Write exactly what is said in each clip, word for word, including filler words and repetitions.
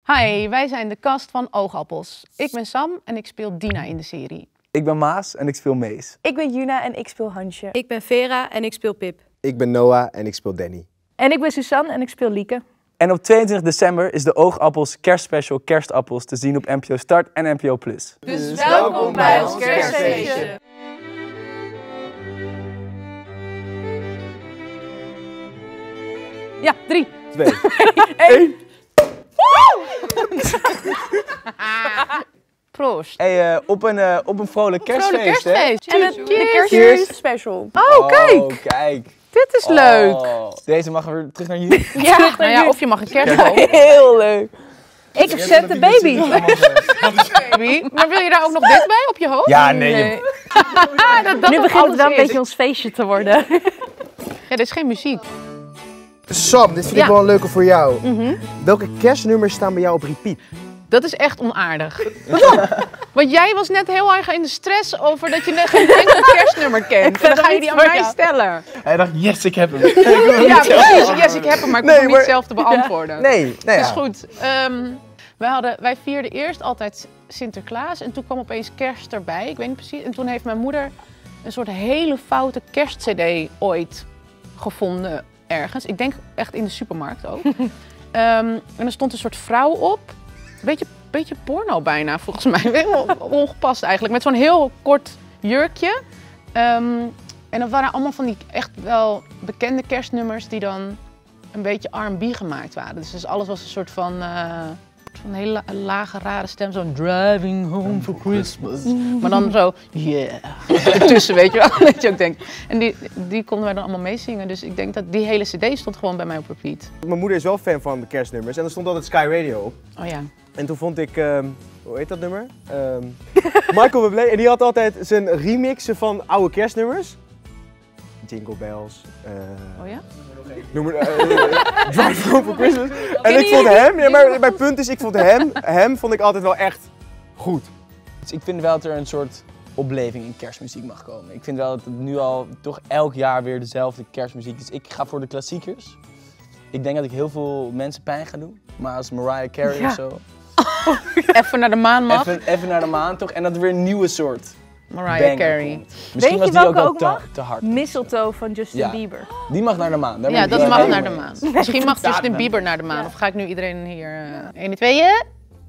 Hi, wij zijn de cast van Oogappels. Ik ben Sam en ik speel Dina in de serie. Ik ben Maas en ik speel Mees. Ik ben Juna en ik speel Hansje. Ik ben Vera en ik speel Pip. Ik ben Noah en ik speel Danny. En ik ben Suzanne en ik speel Lieke. En op tweeëntwintig december is de Oogappels kerstspecial Kerstappels te zien op N P O Start en N P O Plus. Dus welkom bij ons kerstfeestje. Ja, drie. Twee. Eén. Proost. Hey, uh, op, een, uh, op een vrolijk kerstfeest, Vrolijk kerstfeest. En het Cheers. de Cheers. kerstfeest special. Oh, kijk. Oh, kijk. Dit is Oh. leuk. Deze mag weer terug naar jullie. Ja, Nou ja, of je mag een kerstboom. heel leuk. Ik heb Zet de baby. Baby. Maar wil je daar ook nog dit bij op je hoofd? Ja, nee. Je... dat, dat Nu nog begint het alles wel een is. beetje ons feestje te worden. Ja, dit is geen muziek. Sam, dit vind Ja. ik wel een leuke voor jou. Welke kerstnummers staan bij jou op repeat? Dat is echt onaardig. Want jij was net heel erg in de stress over dat je net geen enkel kerstnummer kent. En dan ga je die aan mij stellen. Hij dacht, yes, ik heb hem. Ja, precies. Yes, ik heb hem, maar ik hoef Nee, hem maar- niet zelf te beantwoorden. Nee, nee. Dat is Ja. goed. Ehm, wij, hadden, wij vierden eerst altijd Sinterklaas en toen kwam opeens kerst erbij. Ik weet niet precies. En toen heeft mijn moeder een soort hele foute kerstcd ooit gevonden ergens. Ik denk echt in de supermarkt ook. Ehm, en er stond een soort vrouw op. Beetje, beetje porno bijna volgens mij. Helemaal ongepast eigenlijk. Met zo'n heel kort jurkje. Ehm, en dat waren allemaal van die echt wel bekende kerstnummers die dan een beetje R en B gemaakt waren. Dus, dus alles was een soort van, uh, van een hele la- lage, rare stem. Zo'n driving home for Christmas. Maar dan zo, yeah. Ertussen, weet je wel. Dat je ook denkt. En die, die konden wij dan allemaal meezingen. Dus ik denk dat die hele cd stond gewoon bij mij op repeat. Mijn moeder is wel fan van de kerstnummers en er stond altijd Sky Radio op. Oh ja. En toen vond ik, ehm, hoe heet dat nummer? Ehm, Michael Bublé. En die had altijd zijn remixen van oude kerstnummers. Jingle Bells. eh, Oh ja? Noem maar, eh, Drive Home for Christmas. En ik vond hem, ja, maar mijn punt is, ik vond hem, hem vond ik altijd wel echt goed. Dus ik vind wel dat er een soort opleving in kerstmuziek mag komen. Ik vind wel dat het nu al toch elk jaar weer dezelfde kerstmuziek is. Ik ga voor de klassiekers. Ik denk dat ik heel veel mensen pijn ga doen. Maar als Mariah Carey Ja. of zo. Even naar de maan mag. Even, even naar de maan toch. En dat er weer een nieuwe soort Mariah banger Carey. komt. Misschien Weet je was die ook welke wel ook te, mag? te hard. Mistletoe van Justin Ja. Bieber. Die mag naar de maan. Daar ben Ja, ik dat wel mag helemaal naar de mee maan. eens. Misschien mag Ja, Justin dan- Bieber naar de maan. Ja. Of ga ik nu iedereen hier... Uh, één, twee,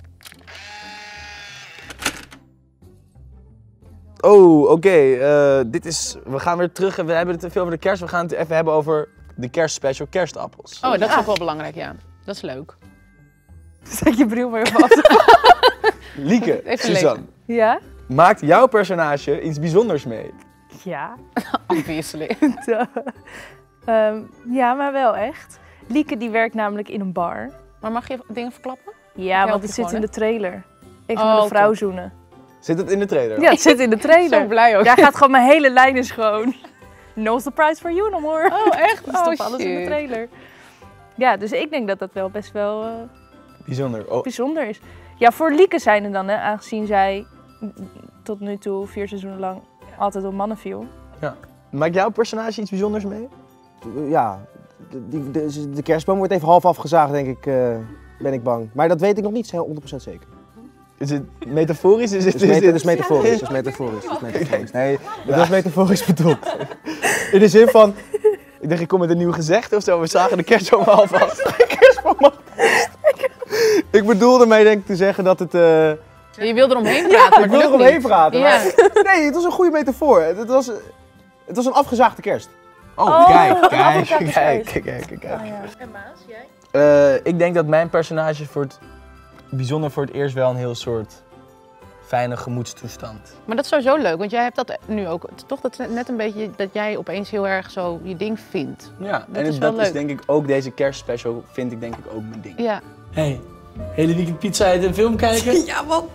Oh, oké. eh, dit is. We gaan weer terug. We hebben het te veel over de kerst. We gaan het even hebben over de kerstspecial Kerstappels. Oh, dat is ook wel belangrijk, ja. Dat is leuk. Zet je bril maar even af. Lieke, Even Suzanne, Ja? maakt jouw personage iets bijzonders mee? Ja. Obviously. Ehm, ja, maar wel echt. Lieke die werkt namelijk in een bar. Maar mag je dingen verklappen? Ja, help want je het zit gewoon, in de trailer. Ik Oh, ga met een vrouw top. zoenen. Zit het in de trailer? Ja, het zit in de Zo trailer. blij ook. Jij gaat gewoon, mijn hele lijn is gewoon... No surprise for you no more. Oh, echt? Oh, Oh, alles in de shit. trailer. Ja, dus ik denk dat dat wel best wel eh, Bijzonder. Oh, bijzonder is. Ja, voor Lieke zijn er dan, hè, aangezien zij tot nu toe vier seizoenen lang altijd op mannen viel. maakt jouw personage iets bijzonders mee? Ja, de, de, de, de kerstboom wordt even half afgezaagd, denk ik, eh, ben ik bang. Maar dat weet ik nog niet honderd procent zeker. Is het metaforisch? Is het, Het is, is meta- dit- het is metaforisch, het is metaforisch, het is metaforisch. Nee, het was metaforisch bedoeld. In de zin van, Ik dacht, ik kom met een nieuw gezegde of zo. We zagen de kerstboom alvast. De kerstboom alvast. ik bedoelde mij denk ik te zeggen dat het... eh, Je wilde eromheen praten, maar ik wil het er lukt omheen niet. praten, Ja. maar nee, het was een goede metafoor. Het was, het was een afgezaagde kerst. Oh, Oh, kijk, kijk, Afrikaanse kijk, kerst. kijk, kijk, kijk. Oh, ja. En Maas, jij? Eh, ik denk dat mijn personage voor het bijzonder voor het eerst wel een heel soort fijne gemoedstoestand. Maar dat is sowieso leuk, want jij hebt dat nu ook. Het is toch dat net een beetje dat jij opeens heel erg zo je ding vindt. Ja, Dat en is wel dat is leuk. denk ik ook deze kerstspecial vind ik denk ik ook mijn ding. Ja. Hey, hele weekend pizza eten en film kijken? Ja, man.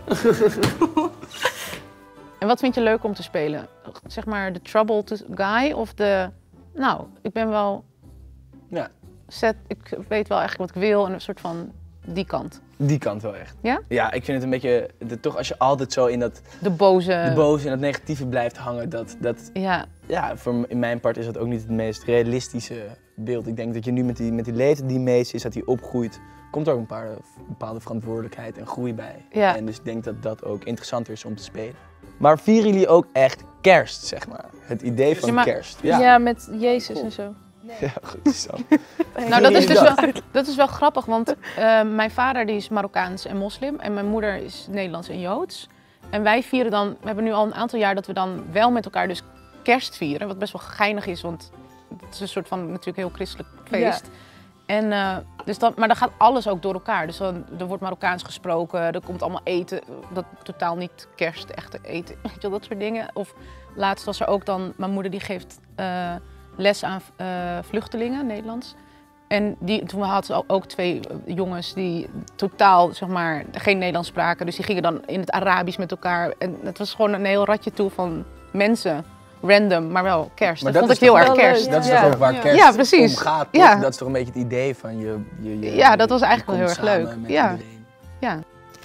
En wat vind je leuk om te spelen? Zeg maar de troubled guy of de... Nou, ik ben wel... Ja. Set, ik weet wel eigenlijk wat ik wil en een soort van die kant. Die kant wel echt. Ja? Ja, ik vind het een beetje, de, toch als je altijd zo in dat De boze... de boze en dat negatieve blijft hangen, dat, dat Ja. ja, voor m- in mijn part is dat ook niet het meest realistische beeld. Ik denk dat je nu met die, met die leeftijd die Mees is, dat hij opgroeit komt er ook een paar, bepaalde verantwoordelijkheid en groei bij. Ja. En dus ik denk dat dat ook interessanter is om te spelen. Maar vieren jullie ook echt kerst, zeg maar? Het idee van Ja, maar- kerst. Ja, met Jezus en zo. Ja, goed zo. Nou, dat is dus wel, dat is wel grappig, want uh, mijn vader die is Marokkaans en moslim en mijn moeder is Nederlands en Joods. En wij vieren dan, we hebben nu al een aantal jaar dat we dan wel met elkaar dus kerst vieren, wat best wel geinig is, want het is een soort van natuurlijk heel christelijk feest. Ja. En, uh, dus dan, maar dan gaat alles ook door elkaar. Dus dan, er wordt Marokkaans gesproken, er komt allemaal eten, dat totaal niet kerst, echte eten, weet je wel, dat soort dingen. Of laatst was er ook dan, mijn moeder die geeft uh, les aan uh, vluchtelingen, Nederlands. En die, toen hadden ze ook twee jongens die totaal, zeg maar, geen Nederlands spraken. Dus die gingen dan in het Arabisch met elkaar. En het was gewoon een heel ratje toe van mensen. Random, maar wel kerst. Maar dat, dat vond ik heel erg kerst. Ja. Dat is Ja. toch ook waar Ja. kerst Ja, precies. om gaat, toch? Ja. Dat is toch een beetje het idee van je... je, je Ja, dat was eigenlijk je wel heel komt erg leuk. samen met Ja. iedereen. Ja.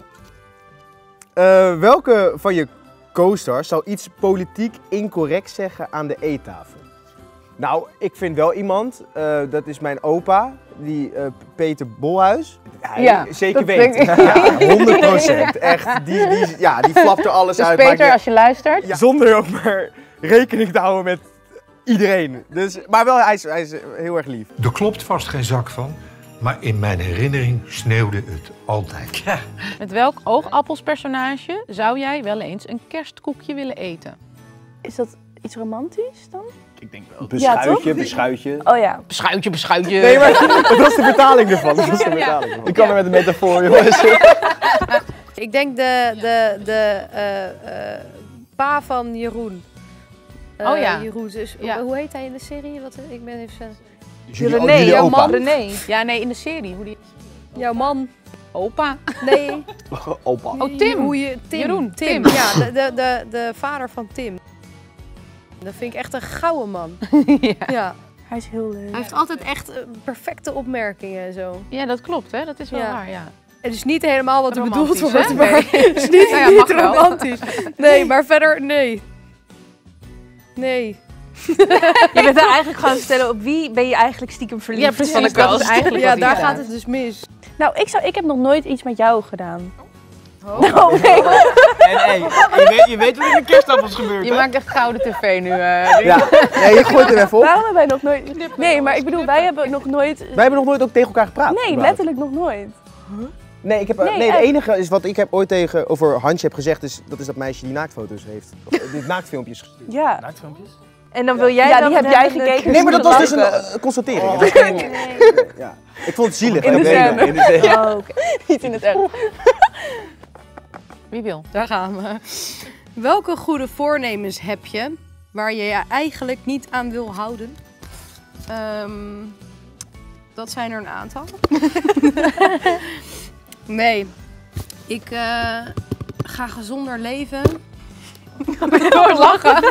Uh, welke van je co-stars zou iets politiek incorrect zeggen aan de eettafel? Nou, ik vind wel iemand, uh, dat is mijn opa, die uh, Peter Bolhuis. Hij Ja, zeker dat weet. denk ik. Ja, honderd procent. Echt, die, die, ja, die flapt er alles Dus uit. Peter, maakt niet- als je luistert. ja, zonder ook maar rekening te houden met iedereen. Dus, maar wel, hij is, hij is heel erg lief. Er klopt vast geen zak van, maar in mijn herinnering sneeuwde het altijd. Met welk oogappelspersonage zou jij wel eens een kerstkoekje willen eten? Is dat iets romantisch dan? Ik denk wel. Beschuitje, beschuitje. Oh ja. Beschuitje, beschuitje. Nee, maar dat was de vertaling ervan. Dat was de vertaling ervan. Ik kan er met een metafoor, jongens. Ik denk de, de, de uh, uh, pa van Jeroen. Uh, Oh ja. Jeroen, dus, Ja. Hoe heet hij in de serie? Wat, ik ben even... René, jullie jouw opa. man René. Ja, nee, in de serie. Hoe die... Jouw man. Opa. Nee. Opa. Oh, Tim. Hoe je, Tim. Jeroen, Tim. Tim. Ja, de, de, de, de vader van Tim. Dat vind ik echt een gouden man. Ja. Ja. Hij is heel leuk. Hij heeft altijd echt uh, perfecte opmerkingen en zo. Ja, dat klopt, hè? Dat is wel Ja. waar, ja. Het is niet helemaal wat er bedoeld Romantisch, wordt, hè? maar Nee. het is niet, Nou ja, niet mag wel. romantisch. Nee, maar verder, nee. Nee. Je bent er eigenlijk gewoon te stellen op wie ben je eigenlijk stiekem verliefd. Ja, precies. Van de Dat is kast. eigenlijk Ja, wat daar hij gaat gedaan. het dus mis. Nou, ik, zou, ik heb nog nooit iets met jou gedaan. Oh. Nou, nee. En hey, je weet, je weet wat er in de kerstappels gebeurt, Je hè? maakt echt gouden tv nu. Uh, Ja, ja, je gooit hem even op. Waarom hebben wij nog nooit... Nee, maar ik bedoel, wij hebben nog nooit... Wij hebben nog nooit ook tegen elkaar gepraat. Nee, überhaupt. letterlijk nog nooit. Nee, ik heb, Nee, nee, de echt. enige is wat ik heb ooit tegen over Hansje heb gezegd, is, dat is dat meisje die naaktfoto's heeft. Of, eh, die naaktfilmpjes gestuurd. Ja. Naaktfilmpjes? En dan wil jij Ja, dan die heb met jij hem een gekeken. Nee, maar dat was dus een lachen. uh, constatering. Het was geen- ja. Ik vond het zielig. In de oké, scène. in de scène. Oh, oké. Niet in het echt. Wie wil? Daar gaan we. Welke goede voornemens heb je waar je je eigenlijk niet aan wil houden? Um, dat zijn er een aantal. Nee, ik uh, ga gezonder leven. Door lachen.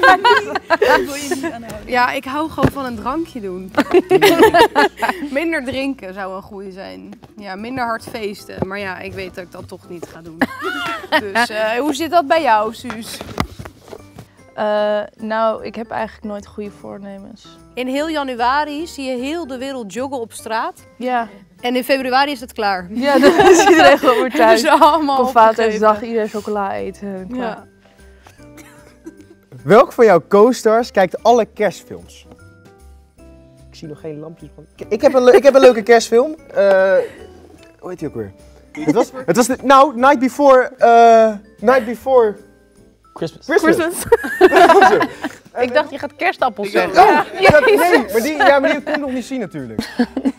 Ja, ik hou gewoon van een drankje doen. Minder drinken zou een goede zijn. Ja, minder hard feesten. Maar ja, ik weet dat ik dat toch niet ga doen. Dus uh, hoe zit dat bij jou, Suus? Uh, nou, ik heb eigenlijk nooit goede voornemens. In heel januari zie je heel de wereld joggen op straat. Ja. En in februari is het klaar. Ja, dan is iedereen gewoon weer thuis. Dus allemaal Op Vadersdag iedereen chocola eten. Klaar. Ja. Welk van jouw co-stars kijkt alle kerstfilms? Ik zie nog geen lampjes van. Ik heb een, le- ik heb een leuke kerstfilm. Uh, hoe heet die ook weer? Het was, het was de, nou, Night Before, uh, Night Before Christmas. Christmas. Ik dacht, je gaat kerstappels zeggen. Oh, dat, nee, maar die, ja, maar die kon ik nog niet zien natuurlijk.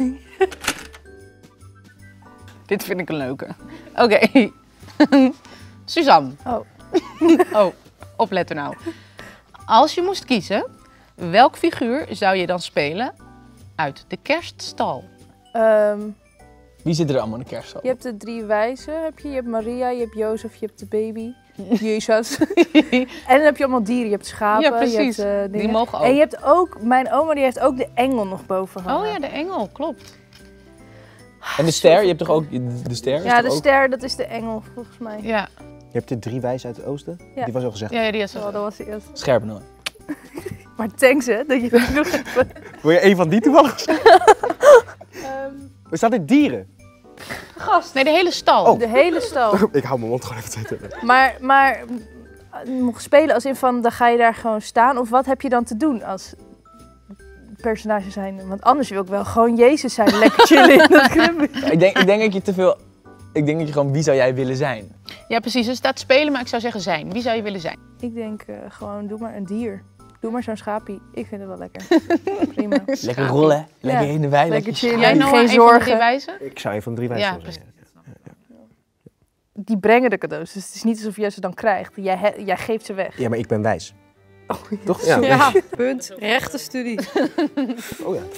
Dit vind ik een leuke. Oké. Okay. Suzanne. Oh. Oh, opletten nou. Als je moest kiezen, welk figuur zou je dan spelen uit de kerststal? Um, Wie zit er allemaal in de kerststal? je hebt de drie wijzen, heb je. Je hebt Maria, je hebt Jozef, je hebt de baby. Jezus. En dan heb je allemaal dieren. Je hebt schapen, Ja, precies. je hebt uh, dingen. Die mogen ook. En je hebt ook, mijn oma die heeft ook de engel nog boven hangen. Oh ja, de engel, klopt. En de ster, je hebt toch ook de ster? is Ja, toch de ook- ster, dat is de engel volgens mij. Ja, Je hebt de drie wijzen uit het oosten. Ja. Die was al gezegd. ja, ja die is Oh, dat was de eerste. Scherp nooit. Maar thanks hè, dat je dat nog even... Wil je een van die toevallig? Um, Er staat dit dieren. Gast. Nee, de hele stal. Oh. De hele stal. Ik hou mijn mond gewoon even zitten. Maar, maar mocht spelen als in van, dan ga je daar gewoon staan? Of wat heb je dan te doen als personage zijn? Want anders wil ik wel gewoon Jezus zijn, lekker chillen in dat club. Ik denk, ik denk dat je te veel... Ik denk dat je gewoon, wie zou jij willen zijn? Ja, precies. Er staat spelen, maar ik zou zeggen zijn. Wie zou je willen zijn? Ik denk uh, gewoon, doe maar een dier. Doe maar zo'n schapie. Ik vind het wel lekker. Prima. Lekker rollen, lekker Ja. heen en wij. Lekker chillen. Jij Geen Noah, een van de zorgen. drie wijzen? Ik zou een van de drie Ja, wijzen zijn. Die brengen de cadeaus, dus het is niet alsof jij ze dan krijgt. Jij, he- jij geeft ze weg. Ja, maar ik ben wijs. Toch? Ja. Ja, punt. Rechtenstudie. Oh ja.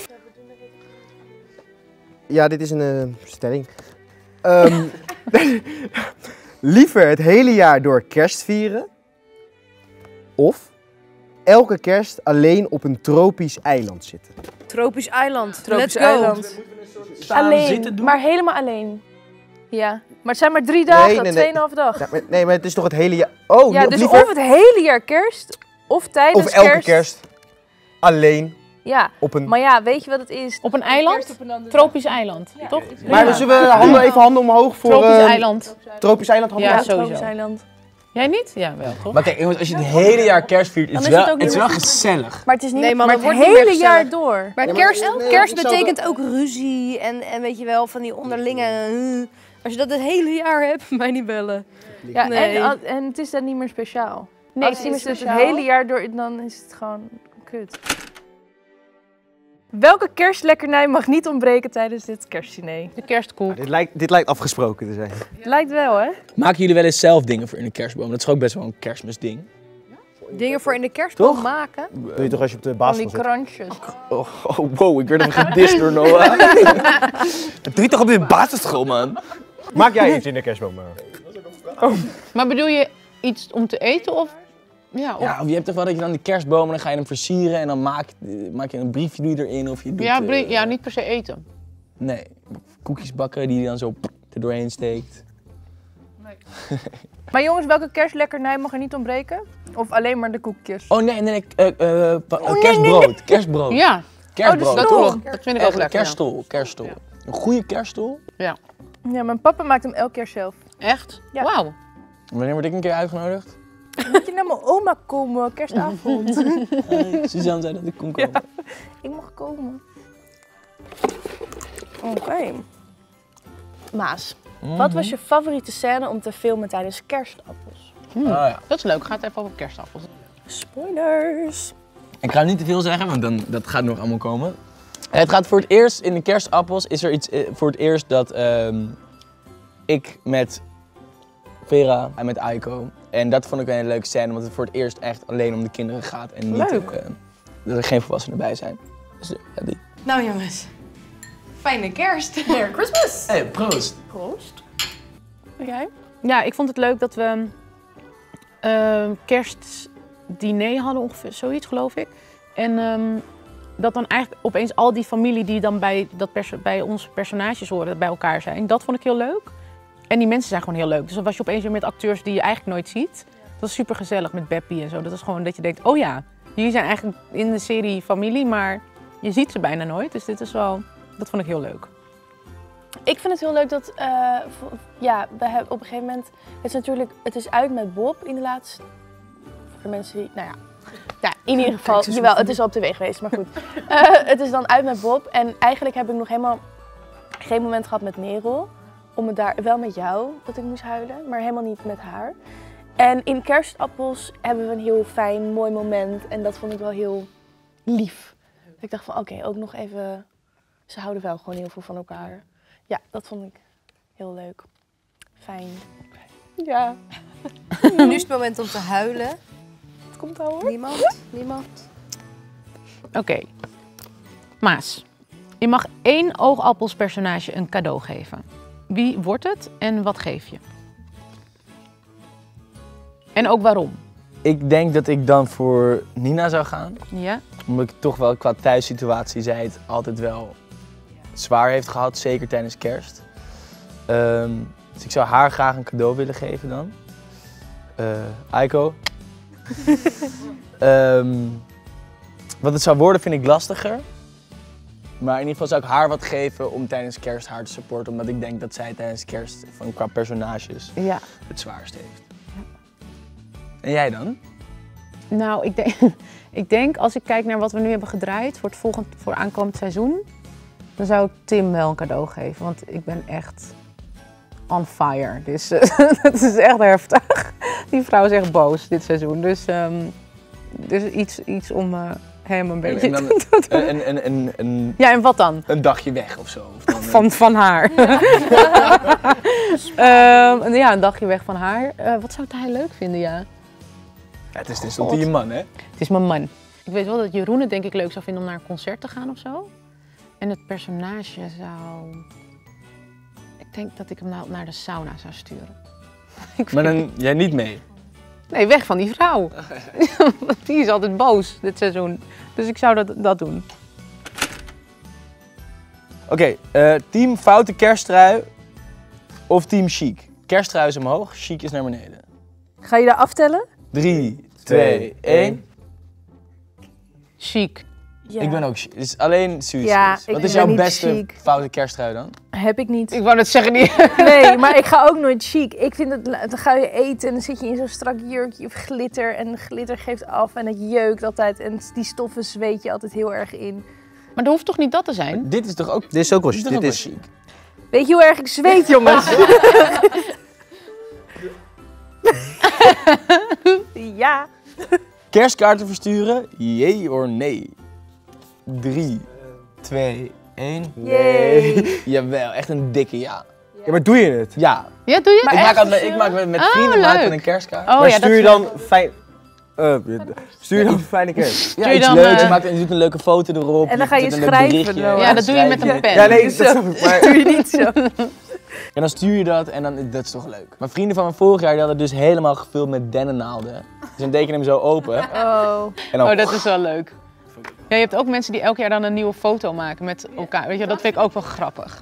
Ja, dit is een uh, stelling. Um, liever het hele jaar door kerst vieren of elke kerst alleen op een tropisch eiland zitten. Tropisch eiland. Tropisch Let's go. eiland. Staan, Alleen, zitten doen? maar helemaal alleen. Ja, maar het zijn maar drie dagen, nee, nee. tweeënhalve dag. Ja, maar, nee, maar het is toch het hele jaar... Oh, Ja, of dus liever of het hele jaar kerst, of tijdens of elke kerst. kerst alleen Ja, op een... maar ja, weet je wat het is? Op een eiland? Kerst op een andere Tropisch eiland, toch? Maar Ja. zullen we handen, even handen omhoog voor... Tropisch uh, eiland. Tropisch eiland, handen Ja, omhoog. sowieso. Tropisch eiland. Jij niet? Ja, wel, toch? Maar kijk jongens, als je het hele jaar kerst viert, het is Dan is het wel, ook het is niet wel meer- gezellig. Maar het is niet Nee, man, maar dat het wordt niet meer hele jaar gezellig. door. Maar Ja, maar kerst, nee, kerst ik zou betekent ook ruzie en, en weet je wel, van die onderlinge... uh, als je dat het hele jaar hebt, mij niet bellen. Ja, Nee. en, al- en het is dan niet meer speciaal. Nee, Als het is het dus speciaal. het hele jaar door, dan is het gewoon kut. Welke kerstlekkernij mag niet ontbreken tijdens dit kerstdiner? De kerstkoek. Dit lijkt, dit lijkt afgesproken te zijn. Lijkt wel, hè? Maken jullie wel eens zelf dingen voor in de kerstboom? Dat is ook best wel een kerstmisding. Dingen voor in de kerstboom Toch? maken. Doe je toch als je op de Van basis die zit? krantjes. Oh, oh, wow, ik werd even gedist door Noah. Dat doe je toch op de basisschool, man? Maak jij iets in de kerstboom? uh? Maar bedoel je iets om te eten of... Ja, of... Ja, of je hebt toch wel dat je dan die kerstboom en dan ga je hem versieren en dan maak, maak je een briefje doe je erin of je doet... ja, eh, brie- ja, niet per se eten. Nee, koekjes bakken die je dan zo er doorheen steekt. Maar jongens, welke kerstlekkernij mag er niet ontbreken? Of alleen maar de koekjes? Oh nee, nee, nee, uh, uh, pa- uh, nee, kerstbrood, kerstbrood. Ja, Kerstbrood. dat, Stol. ook, dat vind ik ook Echt, lekker. ja. kerststol, kerststol. Een goede kerststol. Ja, mijn papa maakt hem elk keer zelf. Echt? Ja. Wauw. Wanneer word ik een keer uitgenodigd? Moet je naar mijn oma komen, kerstavond? Hey, Suzanne zei dat ik kon komen. Ik mag komen. Oké. Maas, wat was je favoriete scène om te filmen tijdens kerstappels? Ah, ja. Dat is leuk. Gaat even over kerstappels. Spoilers. Ik ga niet te veel zeggen, want dan, dat gaat nog allemaal komen. Het gaat voor het eerst in de kerstappels is er iets eh, voor het eerst dat ehm, ik met Vera en met Aiko. En dat vond ik een hele leuke scène, omdat het voor het eerst echt alleen om de kinderen gaat en niet Leuk. eh, dat er geen volwassenen bij zijn. Dus eh, ja, die. Nou jongens, fijne kerst. Merry Christmas. Hey, proost! Proost. Oké. Ja, ik vond het leuk dat we een kerstdiner hadden, ongeveer zoiets geloof ik. En ehm, dat dan eigenlijk opeens al die familie die dan bij, dat perso- bij onze personages horen, bij elkaar zijn. Dat vond ik heel leuk. En die mensen zijn gewoon heel leuk. Dus dan was je opeens weer met acteurs die je eigenlijk nooit ziet. Dat was super gezellig met Beppie en zo. Dat is gewoon dat je denkt, oh ja, jullie zijn eigenlijk in de serie familie, maar je ziet ze bijna nooit. Dus dit is wel, dat vond ik heel leuk. Ik vind het heel leuk dat, eh, v- ja, we hebben op een gegeven moment, het is natuurlijk, het is uit met Bob in de laatste, voor de mensen die, nou ja, ja in ieder geval, jawel, het is al op tv geweest, maar goed. Eh, het is dan uit met Bob en eigenlijk heb ik nog helemaal geen moment gehad met Merel, om het daar, wel met jou, dat ik moest huilen, maar helemaal niet met haar. En in Kerstappels hebben we een heel fijn, mooi moment en dat vond ik wel heel lief. Ik dacht van, oké, ook nog even, ze houden wel gewoon heel veel van elkaar. Ja, dat vond ik heel leuk. Fijn. Ja, Nu is het moment om te huilen. het komt al hoor. Niemand? Niemand? Oké. Maas, je mag één oogappelspersonage een cadeau geven. Wie wordt het en wat geef je? En ook waarom? Ik denk dat ik dan voor Nina zou gaan. Ja? Omdat ik toch wel qua thuissituatie zij het altijd wel zwaar heeft gehad, zeker tijdens kerst. Ehm, dus ik zou haar graag een cadeau willen geven dan. Eh Aiko. Ehm, wat het zou worden vind ik lastiger. Maar in ieder geval zou ik haar wat geven om tijdens kerst haar te supporten. Omdat ik denk dat zij tijdens kerst van, qua personages Ja. het zwaarst heeft. Ja. En jij dan? Nou, ik denk, ik denk als ik kijk naar wat we nu hebben gedraaid voor het volgend, voor aankomend seizoen, dan zou ik Tim wel een cadeau geven. Want ik ben echt on fire. Dus uh, dat is echt heftig. Die vrouw is echt boos dit seizoen. Dus, um, dus iets, iets om uh, hem een beetje en dan, te doen. een, een, een, een, Ja, en wat dan? een dagje weg of zo. Of dan, Van, van haar. um, ja, een dagje weg van haar. Uh, wat zou hij leuk vinden, ja? Ja, het is tenslotte je man, hè? Het is mijn man. Ik weet wel dat Jeroen het denk ik leuk zou vinden om naar een concert te gaan of zo. En het personage zou... Ik denk dat ik hem nou naar de sauna zou sturen. Ik Maar weet- dan jij niet mee? Nee, weg van die vrouw. Die is altijd boos dit seizoen. Dus ik zou dat, dat doen. Oké, okay, uh, team foute kersttrui of team chic? Kersttrui is omhoog, chic is naar beneden. Ga je daar aftellen? drie, twee, één. Chic. Ja. Ik ben ook chic. Dus alleen Suus. Ja, is. ik Wat is ben jouw niet beste chic. foute kersttrui dan? Heb ik niet. Ik wou net zeggen, die... Nee, maar ik ga ook nooit chic. Ik vind het, dan ga je eten en dan zit je in zo'n strak jurkje of glitter. En glitter geeft af en het jeukt altijd. En die stoffen zweet je altijd heel erg in. Maar dat hoeft toch niet dat te zijn? Dit is toch ook, Dit is ook wel dit is dit toch ook is, wel chic? Weet je hoe erg ik zweet, jongens? Ja. Kerstkaarten versturen, jee of nee? drie, twee, één. Yay. Jawel, echt een dikke ja. Ja, maar doe je het? Ja. Ja, doe je Ik het maak, echt? altijd, ik maak met, met Oh, vrienden maak ik leuk. een kerstkaart. Oh maar ja, stuur dat je is dan leuk. fijn... Uh, stuur je dan een fijne kerst? Ja, Stuur je iets dan, leuks. eh, Je, maakt, je doet een leuke foto erop. En dan ga je doet een leuk schrijven berichtje. wel. Ja, dat doe je met een schrijven. pen. Ja, nee, dat Zo. snap ik. Maar, Doe je niet zo. En dan stuur je dat en dan, dat is toch leuk. Maar vrienden van me vorig jaar die hadden dus helemaal gevuld met dennennaalden. Dus dan deed je hem zo open. Oh. En dan, Oh, dat is wel leuk. Ja, je hebt ook mensen die elk jaar dan een nieuwe foto maken met elkaar. Weet je, dat vind ik ook wel grappig.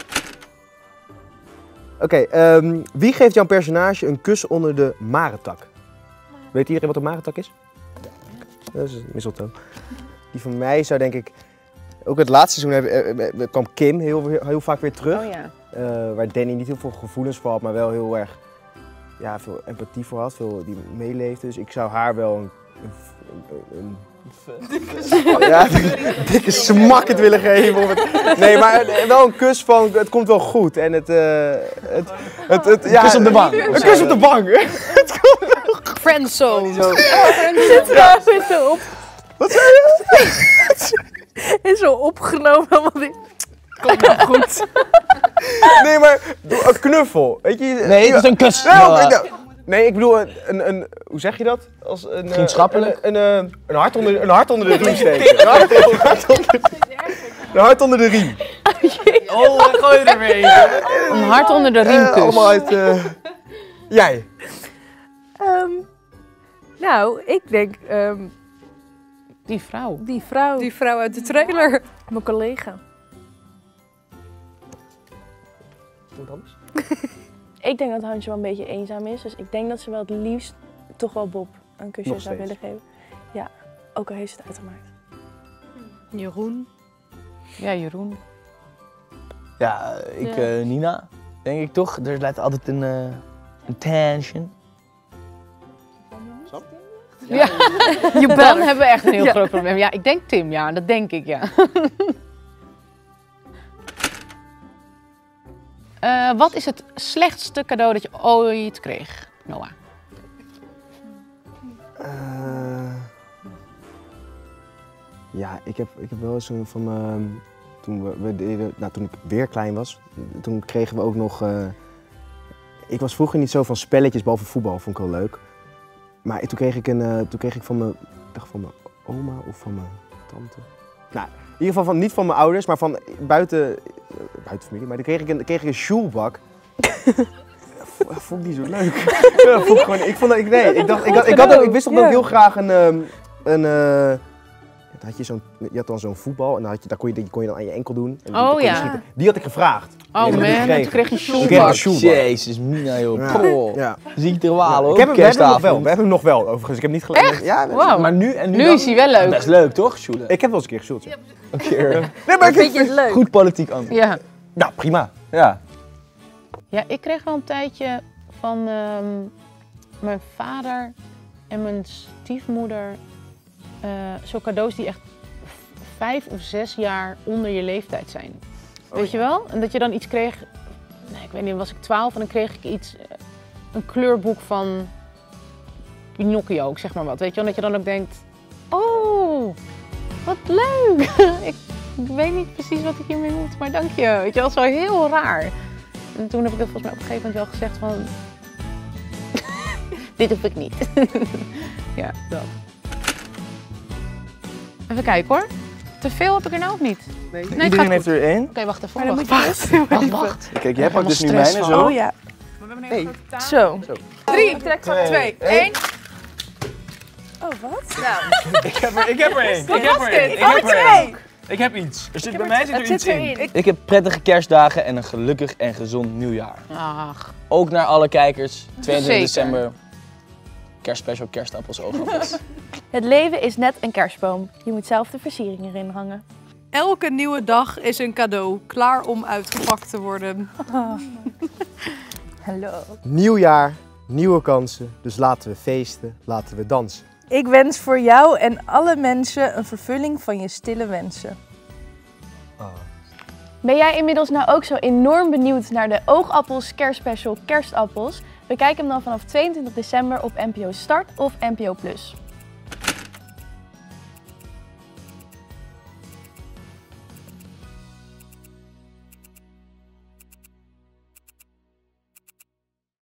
Oké, ehm, wie geeft jouw personage een kus onder de marentak? Weet iedereen wat een marentak is? Dat is mistletoe. Die van mij zou denk ik... Ook het laatste seizoen hebben- eh, eh, kwam Kim heel, heel vaak weer terug. Oh ja. Eh, waar Danny niet heel veel gevoelens voor had, maar wel heel erg ja, veel empathie voor had, veel die meeleefde. Dus ik zou haar wel een, een, een, een ja, een dikke smak het willen geven. Of het, nee, maar wel een kus van het komt wel goed. En het, uh, het, het, het, een ja, kus op de bank. Een kus op de bank. Friendzone. Zit er zit erop. Wat zei je? Is zo opgenomen. Allemaal dit. Komt wel goed. Nee, maar een knuffel. Weet je? Nee, het is een kus. Nou, Ja. nou, nee, ik bedoel een, een, een, hoe zeg je dat? Als een, eh, Vriendschappelijk? Een, een, een, een, hart onder, een hart onder de riem steken. Een hart, een hart onder de, een hart onder de riem. Oh, gooi je er weer eentje. Een hart onder de Eh, riemkus. allemaal uit... eh, jij. Ehm, nou, ik denk ehm, Die vrouw. die vrouw, Die vrouw uit de trailer. mijn collega. Iemand anders? Ik denk dat Hansje wel een beetje eenzaam is. Dus ik denk dat ze wel het liefst toch wel Bob een kusje Nog zou steeds. willen geven. Ja, ook al heeft ze het uitgemaakt. Jeroen. Ja, Jeroen. Ja, ik, Ja. eh, Nina, denk ik toch. Er blijft altijd een, eh, een tension. Ja. Je Dan belt. hebben we echt een heel Ja. groot probleem. Ja, ik denk Tim, ja, dat denk ik, ja. Eh, wat is het slechtste cadeau dat je ooit kreeg, Noah? Eh, ja, ik heb, ik heb wel eens een van mijn... Toen, we, we deden, nou, toen ik weer klein was, toen kregen we ook nog... eh, ik was vroeger niet zo van spelletjes, behalve voetbal, vond ik wel leuk. Maar toen kreeg ik, een, eh, toen kreeg ik van mijn, ik dacht van mijn oma of van mijn tante. Nou, in ieder geval van, niet van mijn ouders, maar van buiten, eh, buiten familie. Maar toen kreeg ik een, kreeg ik een sjoelbak. Dat vond ik niet zo leuk. Ja, dat vond ik gewoon, ik vond dat, ik, nee, ik dacht, ik, had, ik, had ook, ik wist toch dat ik heel graag een, ehm, een, eh, Dan had je, zo'n, je had dan zo'n voetbal en dan had je, daar kon je, die kon je dan aan je enkel doen. En die, Oh, kon je ja. schieten. Die had ik gevraagd. Oh Die man, heb ik niet en toen kreeg je Ik kreeg een shoelbak. shoelbak. Jezus, Mina joh. Ja. Goh. Ja. Zie ik er walen hoor. Ik heb hem, we hebben hem nog wel. kerstavond. We hebben hem nog wel overigens. Ik heb niet gelezen. Echt? Ja, Wow. Maar nu en nu Nu dan? is hij wel leuk. Best leuk toch, Sjoelen? ik heb wel eens een keer gesjoeld. Ja. Een keer. Nee, maar ik Vind je het leuk? Goed politiek antwoord. Ja. Ja, prima. Ja. Ja, ik kreeg wel een tijdje van ehm, mijn vader en mijn stiefmoeder uh, zo cadeaus die echt v- vijf of zes jaar onder je leeftijd zijn. Weet je wel? En dat je dan iets kreeg, nee, ik weet niet, was ik twaalf en dan kreeg ik iets, uh, een kleurboek van Pinocchio, ik zeg maar wat. Weet je wel? Dat je dan ook denkt, oh, wat leuk. ik, ik weet niet precies wat ik hiermee moet, maar dank je. Weet je wel, zo heel raar. En toen heb ik dat volgens mij op een gegeven moment wel gezegd van... dit hoef ik niet. ja, dat. Even kijken hoor. Te veel heb ik er nou ook niet. Nee, het Iedereen gaat heeft goed. er één. Oké, wacht even. Maar dan Wacht, moet je wacht, wacht, wacht. Kijk, jij pakt dus nu stress mijne van. zo. Oh ja. Hey. Zo. Drie, twee, één. Oh, wat? Ik heb er, ik heb er één. Ik heb er één. Ik Oh, heb er één. Ik heb iets. Er zit, bij mij zit er Het iets zit in. erin. Ik heb prettige kerstdagen en een gelukkig en gezond nieuwjaar. Ach, Ook naar alle kijkers. tweeëntwintig Zeker. december. Kerstspecial, kerstappels, oogappels. Het leven is net een kerstboom. Je moet zelf de versiering erin hangen. Elke nieuwe dag is een cadeau, klaar om uitgepakt te worden. Hallo. Nieuw jaar, nieuwe kansen. Dus laten we feesten, laten we dansen. Ik wens voor jou en alle mensen een vervulling van je stille wensen. Ben jij inmiddels nou ook zo enorm benieuwd naar de Oogappels kerstspecial Kerstappels? Bekijk hem dan vanaf tweeëntwintig december op N P O Start of N P O Plus.